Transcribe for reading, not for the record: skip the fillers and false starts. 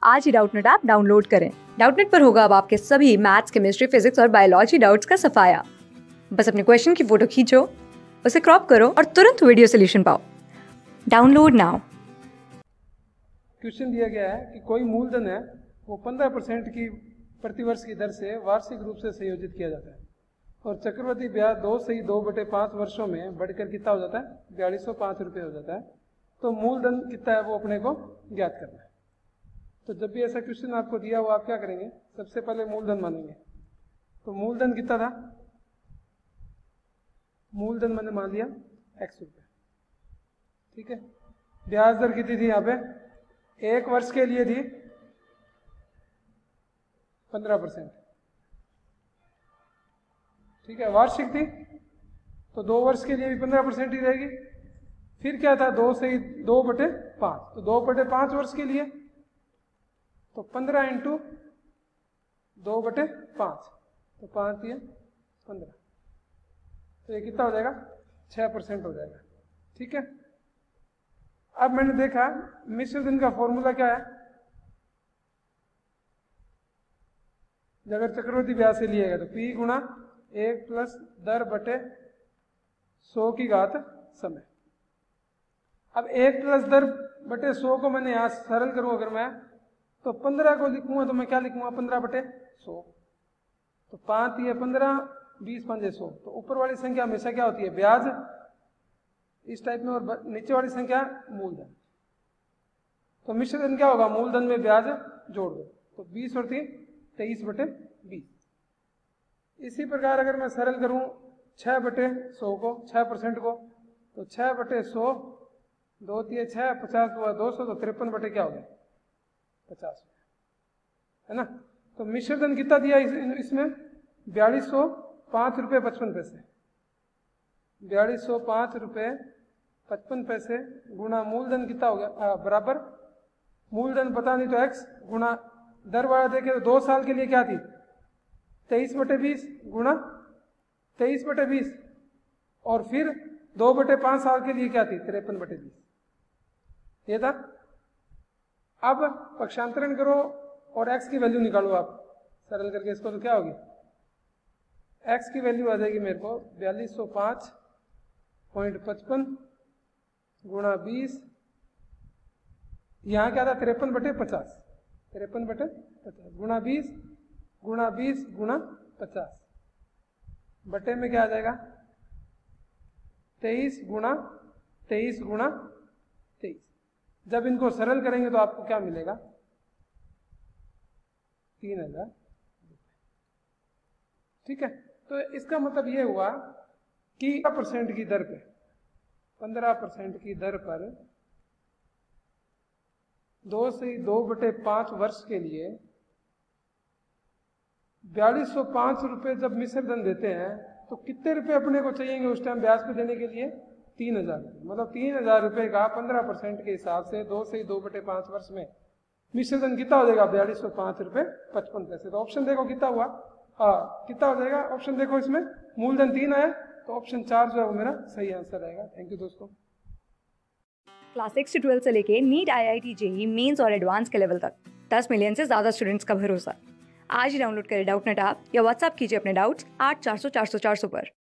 आज ही Doubtnut app download करें। डाउटनेट पर होगा अब आपके सभी मैथ्स, केमिस्ट्री, फिजिक्स और बायोलॉजी डाउट्स का सफाया। बस अपने क्वेश्चन की फोटो खींचो, उसे क्रॉप करो और तुरंत वीडियो सोल्यूशन पाओ। Download now. क्वेश्चन दिया गया है कि कोई मूलधन है वो 15% की प्रतिवर्ष की दर से वार्षिक रूप से संयोजित किया जाता है और चक्रवृद्धि ब्याज 2/5 वर्षों में बढ़कर कितना हो जाता है, 4205 रुपये हो जाता है। तो मूलधन कितना है वो अपने को ज्ञात करना है। तो जब भी ऐसा क्वेश्चन आपको दिया हो आप क्या करेंगे, सबसे पहले मूलधन मानेंगे। तो मूलधन कितना था, मूलधन मैंने मान लिया x रुपये, ठीक है। ब्याज दर कितनी थी यहाँ पे, 1 वर्ष के लिए थी 15%, ठीक है। वार्षिक थी तो 2 वर्ष के लिए भी 15% ही रहेगी। फिर क्या था, 2/5, तो 2/5 वर्ष के लिए तो 15 × 2/5, तो 5 दिए 15, तो ये कितना हो जाएगा, 6% हो जाएगा, ठीक है। अब मैंने देखा मिश्र धन का फॉर्मूला क्या है, अगर चक्रवृद्धि ब्याज से लिएगा तो P × 1 + दर बटे 100 की घात समय। अब 1 + दर बटे 100 को मैंने यहाँ सरल करूँ अगर मैं, तो 15 को लिखूंगा तो मैं क्या लिखूंगा, 15/100, तो 5 ये 15, 20 5 100। तो ऊपर वाली संख्या हमेशा क्या होती है, ब्याज इस टाइप में, और नीचे वाली संख्या मूलधन। तो मिश्रधन क्या होगा, मूलधन में ब्याज जोड़ दो, तो 20 और 3 23/20। इसी प्रकार अगर मैं सरल करूं 6/100 को, 6% को, तो 6/100, 2 3 6 50 हुआ 200, तो 53 क्या हो गया, 50, है ना। तो मिश्रधन कितना दिया इसमें, 4205 रुपये 55 पैसे, 4205 रुपये 55 पैसे गुणा मूलधन कितना हो गया, बराबर मूलधन पता नहीं तो x गुणा दर वाला देखे तो 2 साल के लिए क्या थी, 23/20 गुणा 23/20, और फिर 2/5 साल के लिए क्या थी, 53/20, ये था। अब पक्षांतरण करो और x की वैल्यू निकालो आप सरल करके इसको, तो क्या होगी, x की वैल्यू आ जाएगी मेरे को 4205.55 गुणा 20, यहाँ क्या था 53/50, 53/50 गुणा 20 गुणा 20 गुणा 50, बटे में क्या आ जाएगा 23 गुणा 23 गुणा 23। जब इनको सरल करेंगे तो आपको क्या मिलेगा, 3000, ठीक है। तो इसका मतलब ये हुआ कि 15% की दर पे, 15% की दर पर 2/5 वर्ष के लिए 4205 रुपये जब मिश्रधन देते हैं तो कितने रुपए अपने को चाहिए उस टाइम ब्याज पे देने के लिए, 3000 रुपये। मतलब 3000 रुपये का 15% के हिसाब से 2/5 वर्ष में मिश्रधन कितना हो जाएगा, 4205 रुपये 55 पैसे। तो ऑप्शन देखो कितना हुआ, कितना हो जाएगा, ऑप्शन देखो इसमें मूलधन 3 आया, तो ऑप्शन 4 जो है वो मेरा सही आंसर रहेगा। थैंक यू दोस्तों। क्लास 6 से 12 से लेके नीट, IIT, JEE मेंस और एडवांस के लेवल तक 10 मिलियन से ज्यादा स्टूडेंट्स का भरोसा। आज ही डाउनलोड करें डाउटनेट ऐप या व्हाट्सएप कीजिए अपने डाउट्स 8400 400 400 पर।